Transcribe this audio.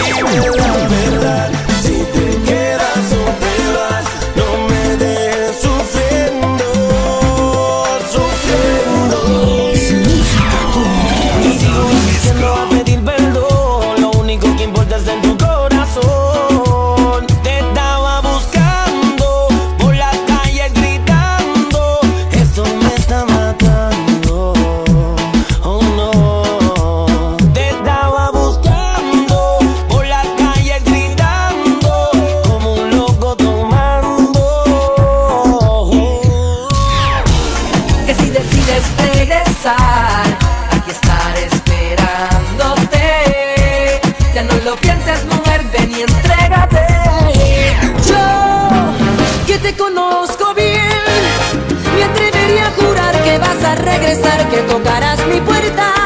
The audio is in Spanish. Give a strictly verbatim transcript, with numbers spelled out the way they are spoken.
dime la verdad. Si te quedas o te vas, no me dejes sufriendo, sufriendo. Y sigo insistiendo a pedir perdón, lo único que importa es en tu corazón. Te estaba buscando por las calles gritando, esto me está matando, oh no. Te estaba buscando por las calles gritando, como un loco tomando. Que si decides regresar, aquí estaré esperándote. Ya no lo pienses, mujer, ven y entrégate. Yo, que te conozco bien, me atrevería a jurar que vas a regresar, que tocarás mi puerta